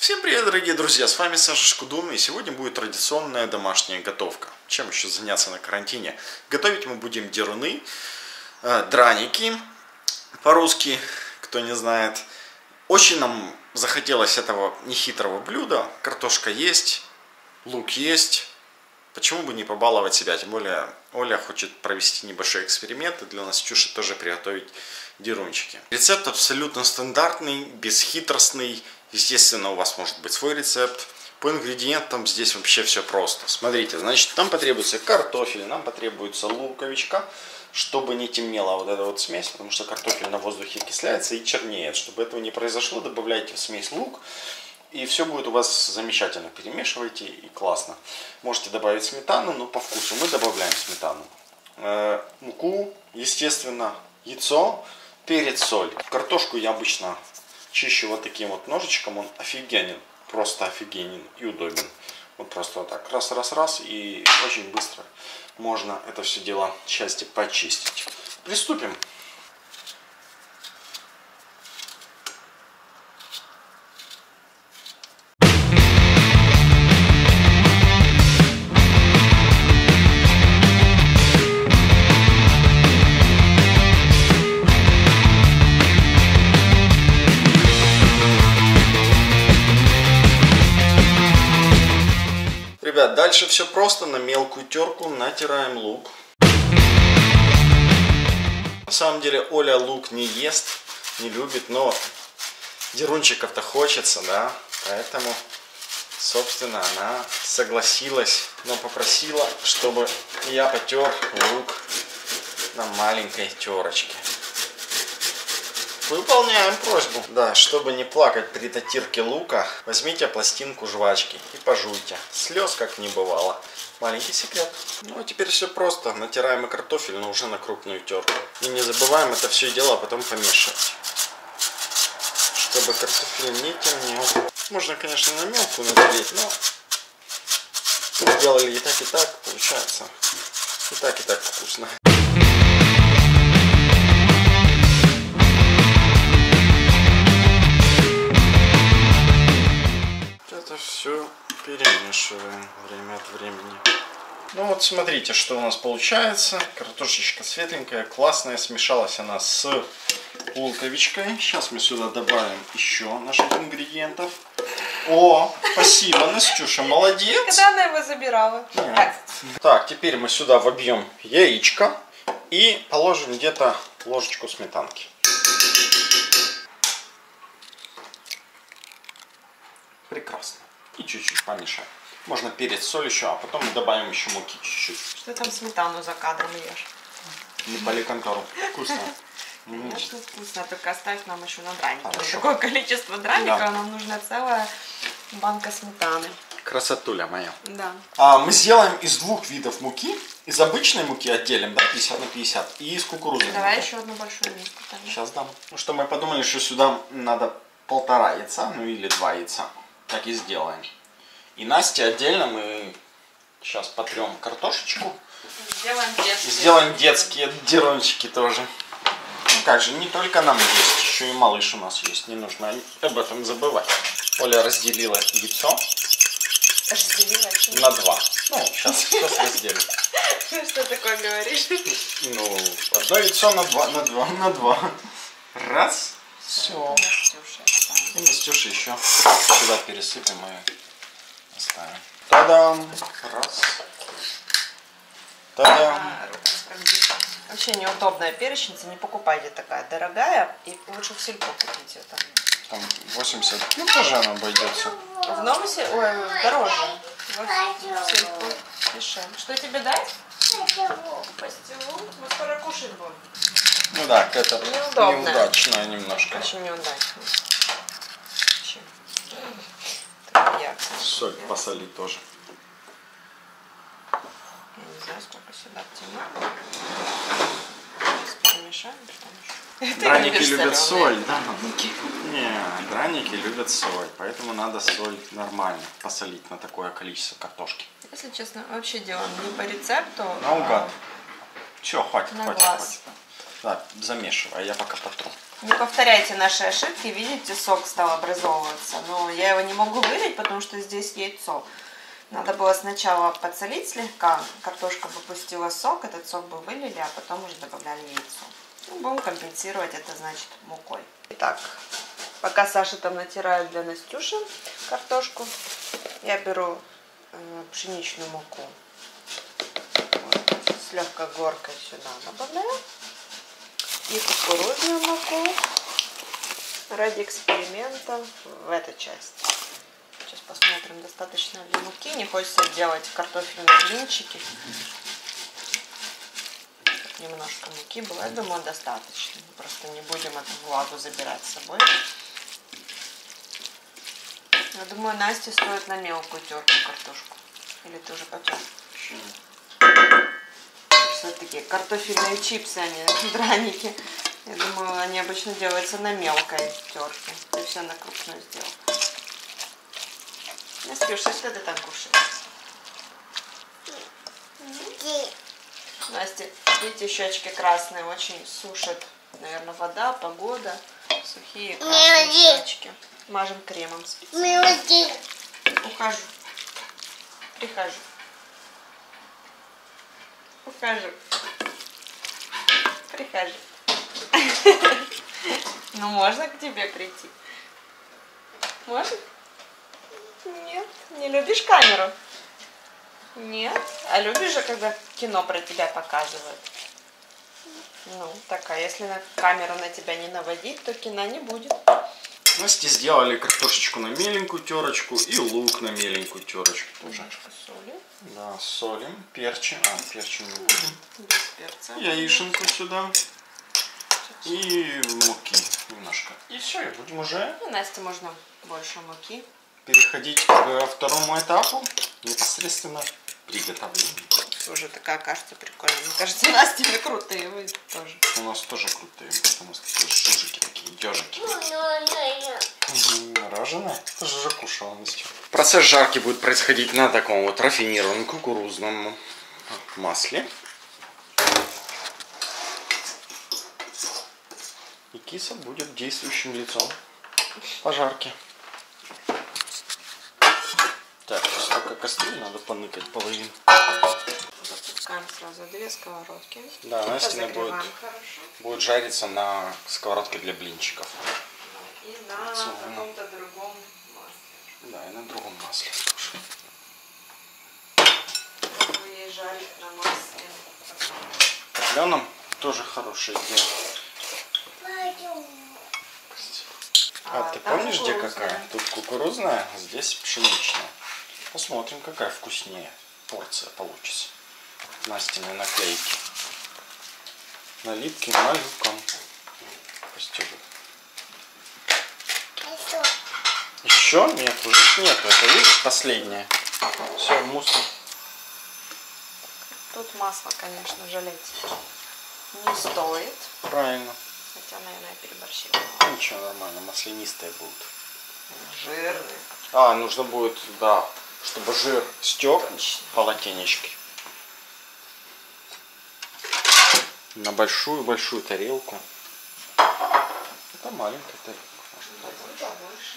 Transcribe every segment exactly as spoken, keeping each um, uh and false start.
Всем привет, дорогие друзья, с вами Саша Шкудун, и сегодня будет традиционная домашняя готовка. Чем еще заняться на карантине? Готовить мы будем деруны, э, драники, по-русски, кто не знает. Очень нам захотелось этого нехитрого блюда. Картошка есть, лук есть. Почему бы не побаловать себя? Тем более Оля хочет провести небольшой эксперимент и для нас Чуши тоже приготовить дерунчики. Рецепт абсолютно стандартный, бесхитростный. Естественно, у вас может быть свой рецепт. По ингредиентам здесь вообще все просто. Смотрите, значит, нам потребуется картофель, нам потребуется луковичка, чтобы не темнела вот эта вот смесь, потому что картофель на воздухе окисляется и чернеет. Чтобы этого не произошло, добавляйте в смесь лук, и все будет у вас замечательно. Перемешивайте, и классно. Можете добавить сметану, но по вкусу мы добавляем сметану. Э, муку, естественно, яйцо, перец, соль. Картошку я обычно чищу вот таким вот ножичком, он офигенен, просто офигенен и удобен. Вот просто вот так, раз-раз-раз, и очень быстро можно это все дело части почистить. Приступим. Ребят, дальше все просто, на мелкую терку натираем лук. На самом деле Оля лук не ест, не любит, но дерунчиков-то хочется, да, поэтому, собственно, она согласилась, но попросила, чтобы я потер лук на маленькой терочке. Выполняем просьбу. Да, чтобы не плакать при дотирке лука, возьмите пластинку жвачки и пожуйте. Слез как не бывало. Маленький секрет. Ну а теперь все просто. Натираем и картофель, но уже на крупную терку. И не забываем это все дело потом помешивать, чтобы картофель не темнел. Можно, конечно, на мелкую натереть, но мы сделали и так, и так. Получается и так, и так вкусно. Все перемешиваем время от времени. Ну вот смотрите, что у нас получается. Картошечка светленькая, классная. Смешалась она с луковичкой. Сейчас мы сюда добавим еще наших ингредиентов. О, спасибо, Настюша, молодец. Когда она его забирала? Нет. Так, теперь мы сюда вобьем яичко и положим где-то ложечку сметанки. Прекрасно. И чуть-чуть помешаем. Можно перец, соль еще, а потом добавим еще муки чуть-чуть. Что там сметану за кадром ешь? Не пали контору. Вкусно. Конечно, вкусно. Только оставь нам еще на драники. Хорошо. Такое количество драников, Да. нам нужна целая банка сметаны. Красотуля моя. Да. А, мы сделаем из двух видов муки. Из обычной муки отделим, да, пятьдесят на пятьдесят. И из кукурузной. Давай муки. еще одну большую миску. Тогда. Сейчас дам. Ну что, мы подумали, что сюда надо полтора яйца, ну или два яйца. Так и сделаем. И Насте отдельно мы сейчас потрем картошечку. Сделаем детские. Сделаем детские дерунчики тоже. Ну как же, не только нам есть, еще и малыш у нас есть. Не нужно об этом забывать. Оля разделила яйцо Разделила на два. Ну, сейчас, сейчас разделим. Что такое говоришь? Ну, одно яйцо на два, на два, на два. Раз. Все. И Настюша еще сюда пересыпем и оставим. Та-дам! Раз. Та-дам! Вообще неудобная перечница, не покупайте, такая дорогая, и лучше в сельпо купите. Там, Там восемьдесят, ну тоже она обойдется. в Номусе, ой, дороже. В сельпо дешевле. Что тебе дать? Пастилу. Мы скоро кушать будем. Ну да, это неудобно. Неудачная немножко. Очень неудачно. Очень. Соль посолить тоже. Я не знаю, сколько сюда втянуть. Сейчас перемешаем, потому что... Драники любят соль, да? Не, драники любят соль, поэтому надо соль нормально посолить на такое количество картошки. Если честно, вообще делаем не по рецепту. Наугад. Все, хватит, На хватит, глаз. хватит. Да, замешивай, а я пока потру. Не повторяйте наши ошибки. Видите, сок стал образовываться. Но я его не могу вылить, потому что здесь яйцо. Надо было сначала подсолить слегка. Картошка выпустила сок. Этот сок бы вылили, а потом уже добавляли яйцо. Ну, будем компенсировать это, значит, мукой. Итак, пока Саша там натирает для Настюши картошку, я беру э, пшеничную муку. Вот, с легкой горкой сюда добавляю. И кукурузную муку ради эксперимента в этой части. Сейчас посмотрим, достаточно ли муки. Не хочется делать картофельные блинчики. Немножко муки было. Я думаю, достаточно. Мы просто не будем эту влагу забирать с собой. Я думаю, Насте стоит на мелкую терку картошку. Или ты уже потер? Все-таки картофельные чипсы, они драники. Я думаю, они обычно делаются на мелкой терке. Ты все на крупную сделал. Настюша, что ты там кушаешь? Настя, видите, щечки красные, очень сушат. Наверное, вода, погода. Сухие красные щечки. Мажем кремом специально. Ухожу. Прихожу. Ухожу. Прихожу. Ну, можно к тебе прийти? Можно? Нет. Не любишь камеру? Нет. А любишь же, когда кино про тебя показывают? Ну, такая, если на камеру на тебя не наводить, то кино не будет. Насте сделали картошечку на меленькую терочку и лук на меленькую терочку тоже. Немножко соли. Да, солим, перчим. А, перчим не будем. Без перца. Яишенку сюда. И муки немножко. И все, и будем уже Ну, Насте можно больше муки. переходить к второму этапу. Непосредственно приготовления. Уже такая кажется прикольная. Мне кажется, Настя крутые, вы тоже. У нас тоже крутые, потому что такие жужики, такие ежики. Угу, мороженое? Ты же уже кушала, Настя. Процесс жарки будет происходить на таком вот рафинированном кукурузном масле. И киса будет действующим лицом по жарке. Так, сейчас только кастрюль надо поныкать половину. Запускаем сразу две сковородки. Да, Настя будет, хорошо. будет жариться на сковородке для блинчиков. И на каком-то другом масле. Да, и на другом масле тоже. Попробую жарить на масле. Топленом тоже хорошая идея. А, а ты помнишь, где какая? Тут кукурузная, а здесь пшеничная. Посмотрим, какая вкуснее порция получится. Настины наклейки. Наливки малюком. Постелю. Еще? Нет, уже нету. Это, видишь, последняя. Все, мусор. Тут масло, конечно, жалеть не стоит. Правильно. Хотя, наверное, я переборщила. Ничего, нормально, маслянистые будут. Жирные. А, нужно будет, да, чтобы жир стек полотенечки. На большую-большую тарелку. Это маленькая тарелка.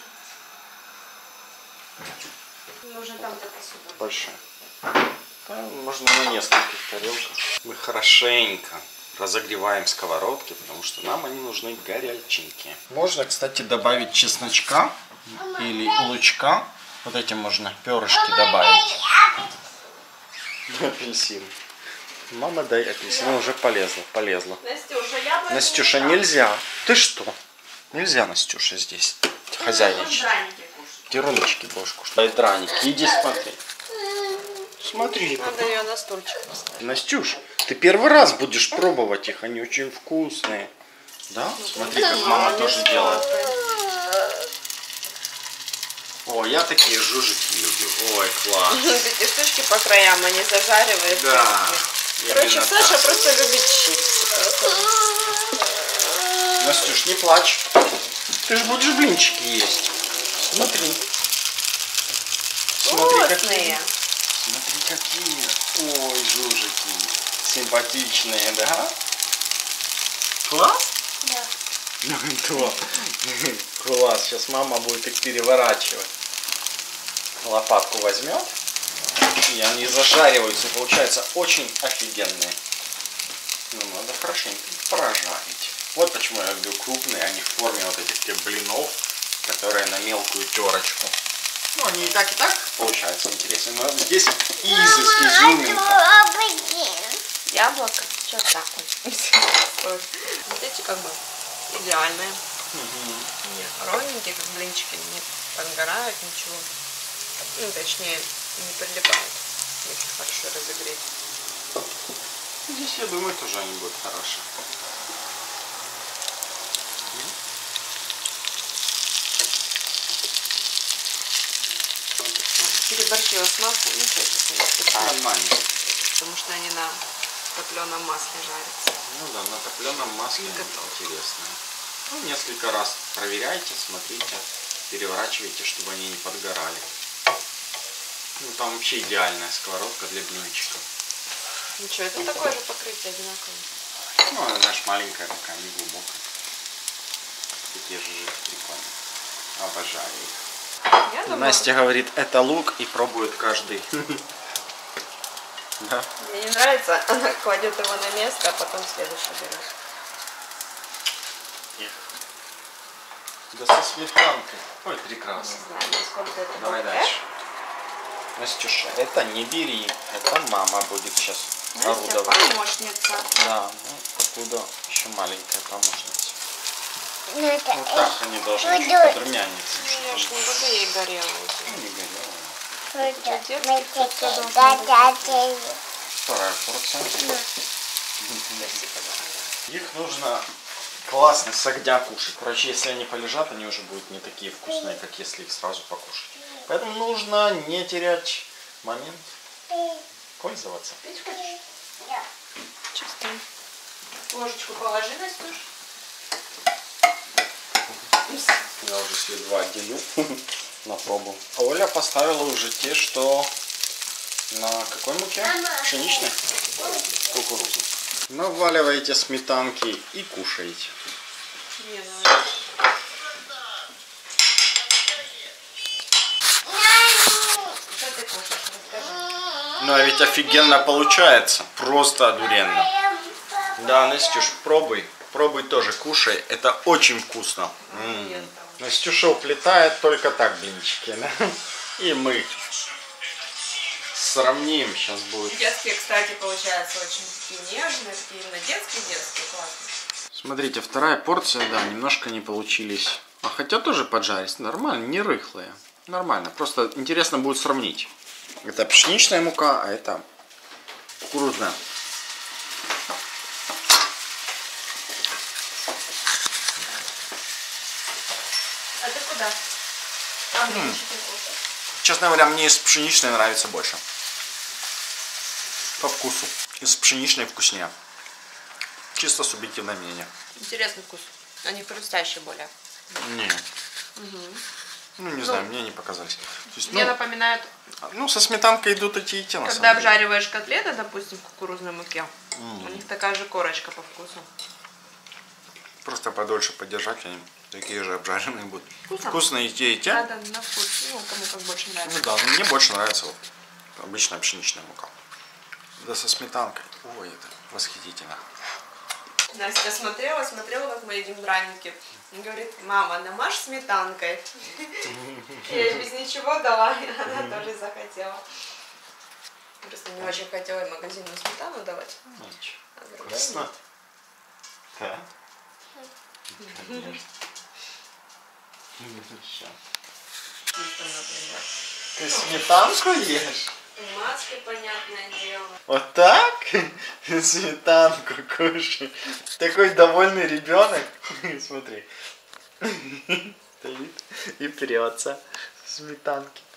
Нужно там где-то сюда. Большая. Да, можно на нескольких тарелках. Мы хорошенько разогреваем сковородки, потому что нам они нужны горяченькие. Можно, кстати, добавить чесночка или лучка. Вот этим можно перышки добавить. Апельсин. Мама, дай апельсин. Ну, уже полезла, полезла. Настюша, я бы Настюша, не нельзя. Ты что? Нельзя, Настюша, здесь хозяйничать. Деруночки будешь кушать. Дай драники. Иди смотри. Смотри. Надо ее на стульчик поставить. Настюш, ты первый раз будешь пробовать их. Они очень вкусные. Да? Смотри, как мама тоже делает. О, я такие жужики люблю. Ой, класс. Эти штучки по краям, они зажаривают. Да. Короче, Саша просто любит чипсы. Настюш, не плачь. Ты же будешь блинчики есть. Смотри. Смотри, какие. Смотри, какие. Ой, жужики. Симпатичные, да? Класс? Да. Да. Класс, сейчас мама будет их переворачивать. Лопатку возьмет, и они зажариваются, и получаются очень офигенные. Ну, надо хорошенько прожарить. Вот почему я люблю крупные, а не в форме вот этих тех блинов, которые на мелкую терочку. Ну, они и так, и так получаются интересные, но здесь изыск, изюминка. Яблоко? Что так вот? Смотрите, как бы идеальные. Угу. Ровненькие, как блинчики, не подгорают, ничего. Ну, точнее, не прилипают, если хорошо разогреть. Здесь, я думаю, тоже они будут хорошие. Переборщила с маслом, ну что это не вступает. Нормально. Потому что они на топленом масле жарятся. Ну да, на топленом масле интересно. Ну, несколько раз проверяйте, смотрите, переворачивайте, чтобы они не подгорали. Ну, там вообще идеальная сковородка для блинчиков. Ну что, это такое же покрытие одинаковое. Ну, она, знаешь, маленькая такая, не глубокая. Такие же прикольные. Обожаю их. Я думаю... Настя говорит, это лук, и пробует каждый. Да. Мне не нравится, она кладет его на место, а потом следующий берет. Да со сметанкой. Ой, прекрасно. Не знаю, насколько это Давай будет. дальше. Настюша, это не бери, это мама будет сейчас Настя орудовать. помощница. Да, ну, покуда еще маленькая помощница. Вот так они должны чуть подрумяниться. Я ж не буду ей горелую. Ну, не горелая. Вторая порция. Их нужно классно с огня кушать. Короче, если они полежат, они уже будут не такие вкусные, как если их сразу покушать. Поэтому нужно не терять момент, пользоваться. Пить хочешь? Да. Чисто. Ложечку положи, Настюш. Я уже себе два отделю на пробу. А Оля поставила уже те, что на какой муке? Пшеничной? Кукурузной. Наваливаете сметанки и кушаете. Не, ну... Что ты кушаешь? Расскажи. Ну а ведь офигенно получается. Просто одуренно. Да, Настюш, пробуй. Пробуй тоже, кушай. Это очень вкусно. М-м. Настюша уплетает только так блинчики. Да? И мы сравним. Сейчас будет. Детские, кстати, получаются очень такие нежные, такие именно детские-детские, классные. Смотрите, вторая порция, да, немножко не получились. А хотя тоже поджарить. Нормально, не рыхлые. Нормально. Просто интересно будет сравнить. Это пшеничная мука, а это кукурузная. А ты куда? А мне еще кушать. Честно говоря, мне из пшеничной нравится больше. По вкусу. Из пшеничной вкуснее. Чисто субъективное мнение. Интересный вкус. Они хрустящие более. Не. Угу. Ну, не Ну, знаю, мне не показались. То есть, мне ну, напоминают, ну, со сметанкой идут эти и те, на когда самом деле. обжариваешь котлеты, допустим, в кукурузной муке, Mm. у них такая же корочка по вкусу. Просто подольше подержать, они такие же обжаренные будут. Вкусно. Вкусные и те, и те. Надо на вкус, ну, кому как больше нравится. Ну да, но мне больше нравится вот обычная пшеничная мука. Да со сметанкой. Ой, это восхитительно. Настя смотрела, смотрела, как мы едим драники. И говорит, мама, намажь сметанкой. Я ей без ничего дала, и она тоже захотела. Просто не очень хотела в магазинную сметану давать. Ничего. Вкусно? Да? Конечно. Ты сметанку ешь? Маски, понятное дело. Вот так? Сметанку кушай. Такой довольный ребенок. Смотри. Стоит и прется сметанки.